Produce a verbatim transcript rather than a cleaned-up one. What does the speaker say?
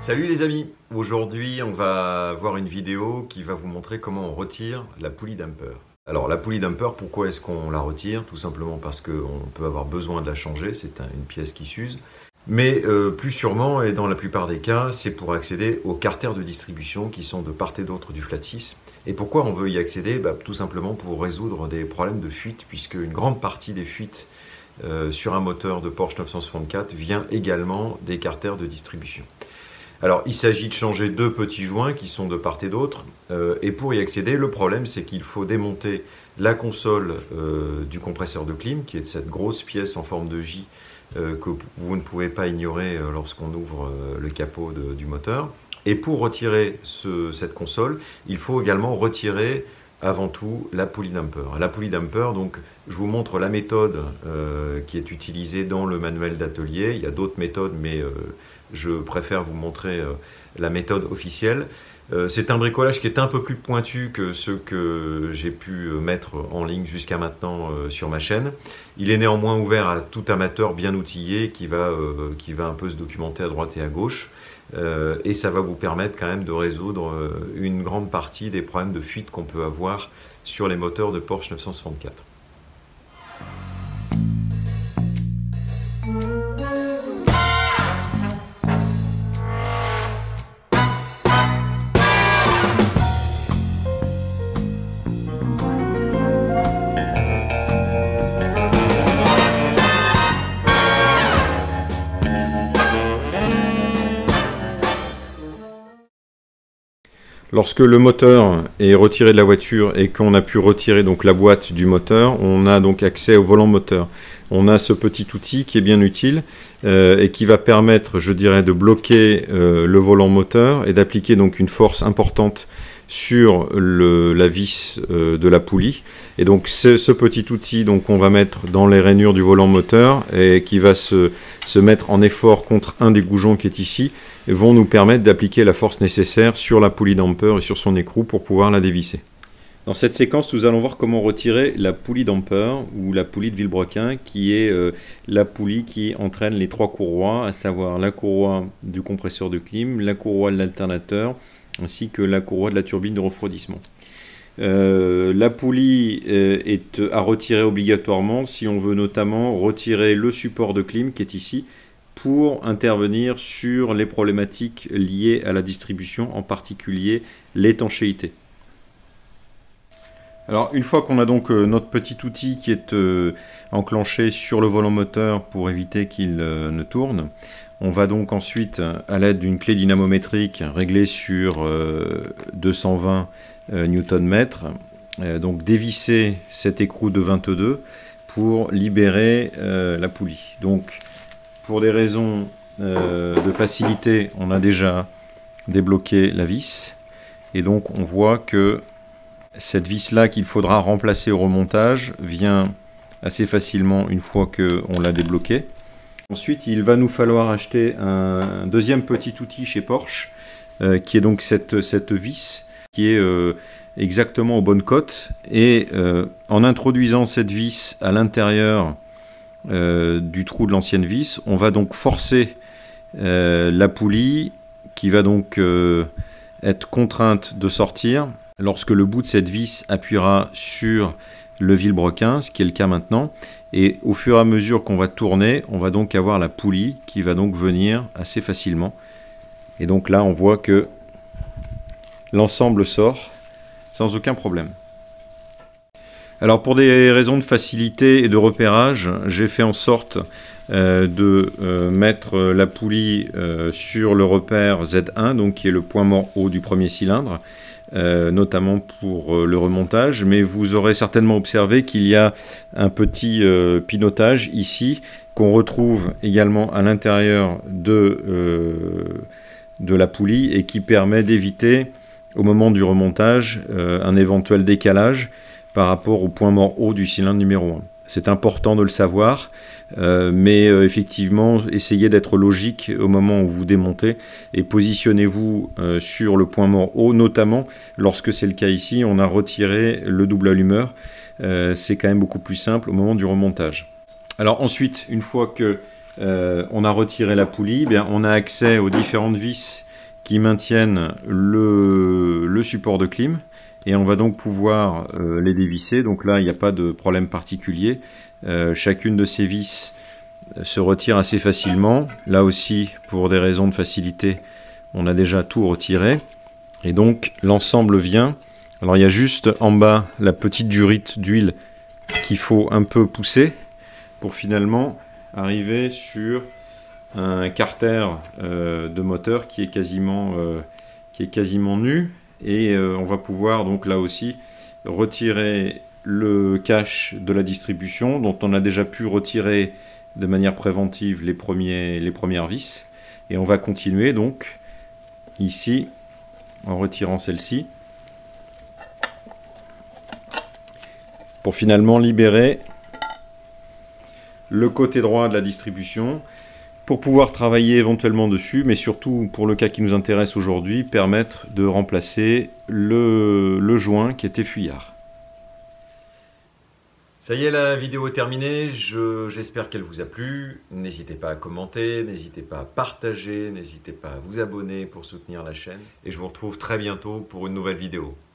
Salut les amis, aujourd'hui on va voir une vidéo qui va vous montrer comment on retire la poulie damper. Alors la poulie damper, pourquoi est-ce qu'on la retire? Tout simplement parce qu'on peut avoir besoin de la changer, c'est un, une pièce qui s'use. Mais euh, plus sûrement, et dans la plupart des cas, c'est pour accéder aux carters de distribution qui sont de part et d'autre du flat six. Et pourquoi on veut y accéder? Bah, tout simplement pour résoudre des problèmes de fuite, puisque une grande partie des fuites euh, sur un moteur de Porsche neuf cent soixante-quatre vient également des carters de distribution. Alors, il s'agit de changer deux petits joints qui sont de part et d'autre. Euh, et pour y accéder, le problème, c'est qu'il faut démonter la console euh, du compresseur de clim, qui est cette grosse pièce en forme de J euh, que vous ne pouvez pas ignorer euh, lorsqu'on ouvre euh, le capot de, du moteur. Et pour retirer ce, cette console, il faut également retirer avant tout la poulie damper. La poulie damper, donc, je vous montre la méthode euh, qui est utilisée dans le manuel d'atelier. Il y a d'autres méthodes, mais euh, je préfère vous montrer euh, la méthode officielle. Euh, c'est un bricolage qui est un peu plus pointu que ceux que j'ai pu mettre en ligne jusqu'à maintenant euh, sur ma chaîne. Il est néanmoins ouvert à tout amateur bien outillé qui va, euh, qui va un peu se documenter à droite et à gauche. Euh, et ça va vous permettre quand même de résoudre euh, une grande partie des problèmes de fuite qu'on peut avoir sur les moteurs de Porsche neuf cent soixante-quatre. Lorsque le moteur est retiré de la voiture et qu'on a pu retirer donc la boîte du moteur, on a donc accès au volant moteur. On a ce petit outil qui est bien utile euh, et qui va permettre, je dirais, de bloquer euh, le volant moteur et d'appliquer donc une force importante sur le, la vis euh, de la poulie. Et donc ce, ce petit outil donc on va mettre dans les rainures du volant moteur et qui va se, se mettre en effort contre un des goujons qui est ici, et vont nous permettre d'appliquer la force nécessaire sur la poulie damper et sur son écrou pour pouvoir la dévisser. Dans cette séquence, nous allons voir comment retirer la poulie damper ou la poulie de Villebrequin, qui est euh, la poulie qui entraîne les trois courroies, à savoir la courroie du compresseur de clim, la courroie de l'alternateur, ainsi que la courroie de la turbine de refroidissement. Euh, la poulie euh, est à retirer obligatoirement si on veut notamment retirer le support de clim qui est ici, pour intervenir sur les problématiques liées à la distribution, en particulier l'étanchéité. Alors une fois qu'on a donc euh, notre petit outil qui est euh, enclenché sur le volant moteur pour éviter qu'il euh, ne tourne, on va donc ensuite, à l'aide d'une clé dynamométrique réglée sur euh, deux cent vingt euh, newton-mètres, euh, donc dévisser cet écrou de vingt-deux pour libérer euh, la poulie. Donc pour des raisons euh, de facilité, on a déjà débloqué la vis. Et donc on voit que cette vis-là qu'il faudra remplacer au remontage vient assez facilement une fois qu'on l'a débloqué. Ensuite, il va nous falloir acheter un deuxième petit outil chez Porsche, euh, qui est donc cette, cette vis qui est euh, exactement aux bonnes cotes. Et euh, en introduisant cette vis à l'intérieur Euh, du trou de l'ancienne vis, on va donc forcer euh, la poulie qui va donc euh, être contrainte de sortir lorsque le bout de cette vis appuiera sur le Villebrequin, ce qui est le cas maintenant, et au fur et à mesure qu'on va tourner, on va donc avoir la poulie qui va donc venir assez facilement, et donc là on voit que l'ensemble sort sans aucun problème. Alors pour des raisons de facilité et de repérage, j'ai fait en sorte euh, de euh, mettre la poulie euh, sur le repère Z un, donc qui est le point mort haut du premier cylindre, euh, notamment pour euh, le remontage, mais vous aurez certainement observé qu'il y a un petit euh, pinotage ici, qu'on retrouve également à l'intérieur de, euh, de la poulie et qui permet d'éviter, au moment du remontage, euh, un éventuel décalage par rapport au point mort haut du cylindre numéro un. C'est important de le savoir, euh, mais euh, effectivement, essayez d'être logique au moment où vous démontez et positionnez-vous euh, sur le point mort haut, notamment lorsque c'est le cas ici, on a retiré le double allumeur. Euh, c'est quand même beaucoup plus simple au moment du remontage. Alors ensuite, une fois que euh, on a retiré la poulie, eh bien, on a accès aux différentes vis qui maintiennent le, le support de clim. Et on va donc pouvoir euh, les dévisser. Donc là, il n'y a pas de problème particulier. Euh, chacune de ces vis se retire assez facilement. Là aussi, pour des raisons de facilité, on a déjà tout retiré. Et donc, l'ensemble vient. Alors, il y a juste en bas la petite durite d'huile qu'il faut un peu pousser pour finalement arriver sur un carter euh, de moteur qui est quasiment, euh, qui est quasiment nu. Et euh, on va pouvoir donc là aussi retirer le cache de la distribution dont on a déjà pu retirer de manière préventive les, premiers, les premières vis. Et on va continuer donc ici en retirant celle-ci pour finalement libérer le côté droit de la distribution pour pouvoir travailler éventuellement dessus, mais surtout pour le cas qui nous intéresse aujourd'hui, permettre de remplacer le, le joint qui était fuyard. Ça y est, la vidéo est terminée, j'espère qu'elle vous a plu. N'hésitez pas à commenter, n'hésitez pas à partager, n'hésitez pas à vous abonner pour soutenir la chaîne. Et je vous retrouve très bientôt pour une nouvelle vidéo.